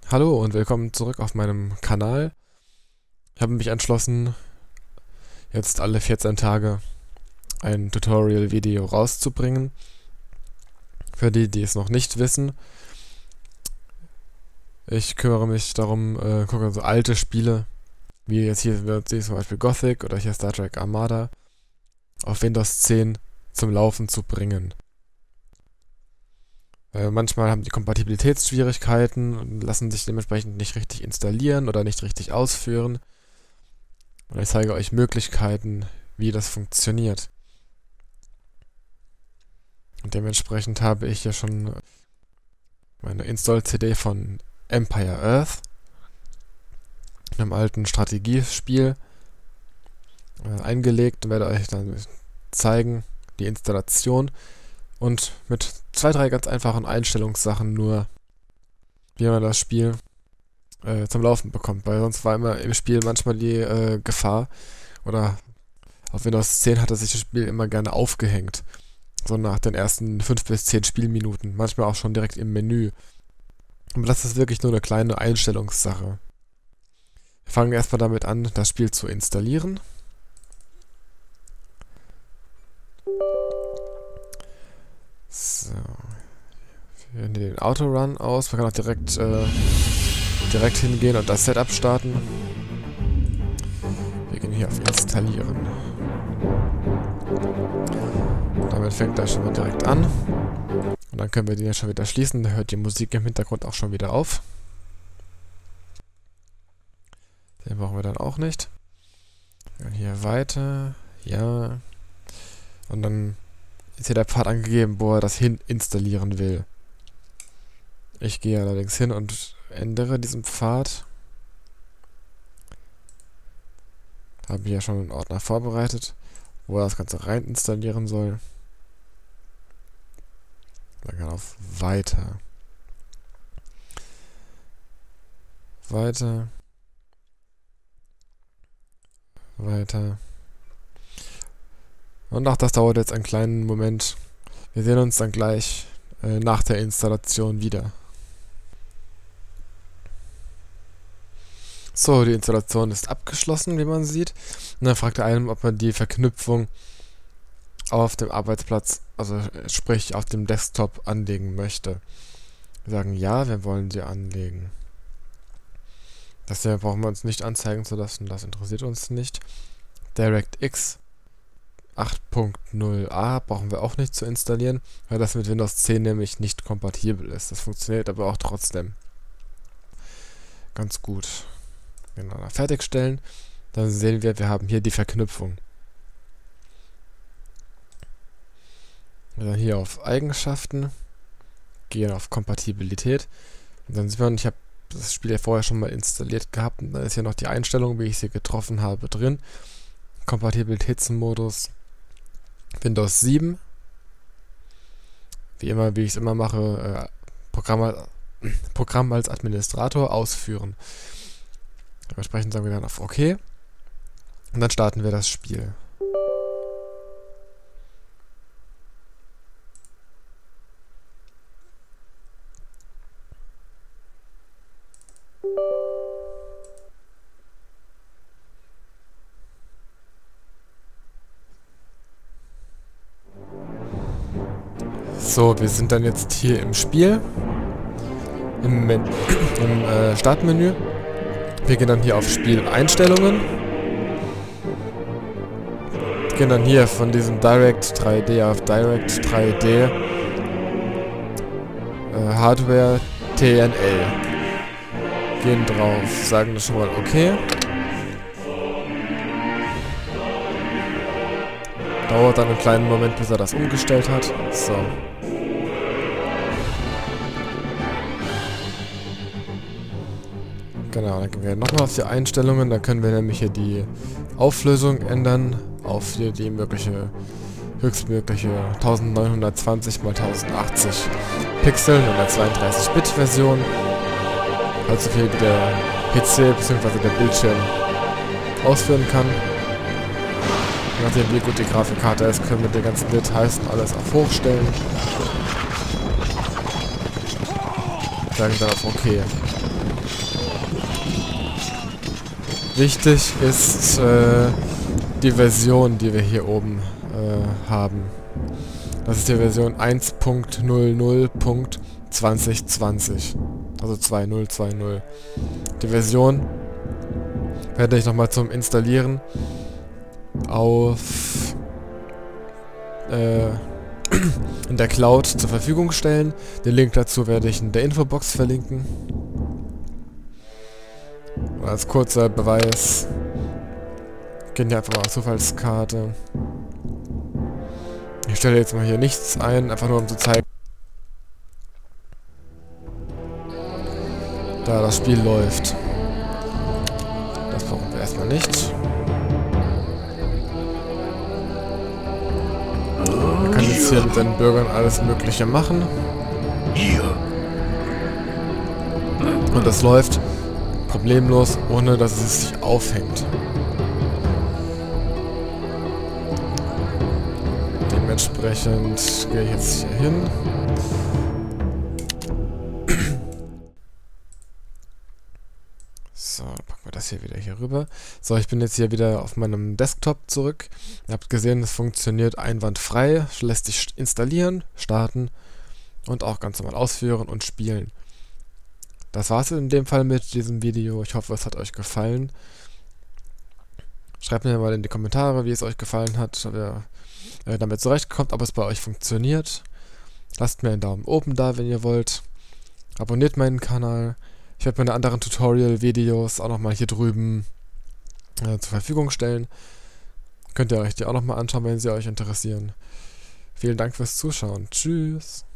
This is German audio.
Hallo und willkommen zurück auf meinem Kanal. Ich habe mich entschlossen, jetzt alle 14 Tage ein Tutorial-Video rauszubringen. Für die, die es noch nicht wissen. Ich kümmere mich darum, gucke so alte Spiele, wie jetzt hier wird sie zum Beispiel Gothic oder hier Star Trek Armada, auf Windows 10 zum Laufen zu bringen. Manchmal haben die Kompatibilitätsschwierigkeiten und lassen sich dementsprechend nicht richtig installieren oder nicht richtig ausführen. Und ich zeige euch Möglichkeiten, wie das funktioniert. Und dementsprechend habe ich hier schon meine Install-CD von Empire Earth, einem alten Strategiespiel, eingelegt und werde euch dann zeigen, die Installation. Und mit 2, 3 ganz einfachen Einstellungssachen nur, wie man das Spiel zum Laufen bekommt. Weil sonst war immer im Spiel manchmal die Gefahr, oder auf Windows 10 hatte sich das Spiel immer gerne aufgehängt. So nach den ersten 5 bis 10 Spielminuten. Manchmal auch schon direkt im Menü. Aber das ist wirklich nur eine kleine Einstellungssache. Wir fangen erstmal damit an, das Spiel zu installieren. So. Wir wählen den Autorun aus. Man kann auch direkt hingehen und das Setup starten. Wir gehen hier auf Installieren. Damit fängt das schon mal direkt an. Und dann können wir den ja schon wieder schließen. Da hört die Musik im Hintergrund auch schon wieder auf. Den brauchen wir dann auch nicht. Dann hier weiter. Ja. Und dann ist hier der Pfad angegeben, wo er das hin installieren will. Ich gehe allerdings hin und ändere diesen Pfad. Habe hier schon einen Ordner vorbereitet, wo er das Ganze rein installieren soll. Dann kann auf Weiter. Weiter. Weiter. Und auch das dauert jetzt einen kleinen Moment. Wir sehen uns dann gleich nach der Installation wieder. So, die Installation ist abgeschlossen, wie man sieht. Und dann fragt er einen, ob man die Verknüpfung auf dem Arbeitsplatz, also sprich auf dem Desktop, anlegen möchte. Wir sagen ja, wir wollen sie anlegen. Das hier brauchen wir uns nicht anzeigen zu lassen, das interessiert uns nicht. DirectX 8.0a brauchen wir auch nicht zu installieren, weil das mit Windows 10 nämlich nicht kompatibel ist. Das funktioniert aber auch trotzdem ganz gut. Genau, fertigstellen. Dann sehen wir, wir haben hier die Verknüpfung. Wir dann hier auf Eigenschaften, gehen auf Kompatibilität und dann sieht man, ich habe das Spiel ja vorher schon mal installiert gehabt und dann ist hier noch die Einstellung, wie ich sie getroffen habe, drin. Kompatibilitätsmodus Windows 7. Wie immer, wie ich es immer mache, Programm als Administrator ausführen. Dementsprechend sagen wir dann auf OK. Und dann starten wir das Spiel. So, wir sind dann jetzt hier im Spiel. Im Startmenü. Wir gehen dann hier auf Spieleinstellungen. Gehen dann hier von diesem Direct 3D auf Direct 3D Hardware TNL. Gehen drauf, sagen das schon mal OK. Dauert dann einen kleinen Moment, bis er das umgestellt hat. So. Genau, dann gehen wir nochmal auf die Einstellungen, da können wir nämlich hier die Auflösung ändern auf hier die höchstmögliche 1920 x 1080 Pixel in der 32-Bit-Version. Also viel wie der PC bzw. der Bildschirm ausführen kann. Je nachdem wie gut die Grafikkarte ist, können wir die ganzen Details und alles auf hochstellen. Sagen dann auf OK. Wichtig ist die Version, die wir hier oben haben. Das ist die Version 1.00.2020. Also 2020. Die Version werde ich nochmal zum Installieren auf in der Cloud zur Verfügung stellen. Den Link dazu werde ich in der Infobox verlinken. Und als kurzer Beweis gehen wir einfach mal auf Zufallskarte. Ich stelle jetzt mal hier nichts ein, einfach nur um zu zeigen, da das Spiel läuft. Das brauchen wir erstmal nicht. Man kann jetzt hier mit den Bürgern alles Mögliche machen. Und das läuft problemlos, ohne dass es sich aufhängt. Dementsprechend gehe ich jetzt hier hin. So, packen wir das hier wieder hier rüber. So, ich bin jetzt hier wieder auf meinem Desktop zurück. Ihr habt gesehen, es funktioniert einwandfrei, lässt sich installieren, starten und auch ganz normal ausführen und spielen. Das war's in dem Fall mit diesem Video. Ich hoffe, es hat euch gefallen. Schreibt mir mal in die Kommentare, wie es euch gefallen hat, ob ihr damit zurechtkommt, ob es bei euch funktioniert. Lasst mir einen Daumen oben da, wenn ihr wollt. Abonniert meinen Kanal. Ich werde meine anderen Tutorial-Videos auch nochmal hier drüben zur Verfügung stellen. Könnt ihr euch die auch nochmal anschauen, wenn sie euch interessieren. Vielen Dank fürs Zuschauen. Tschüss.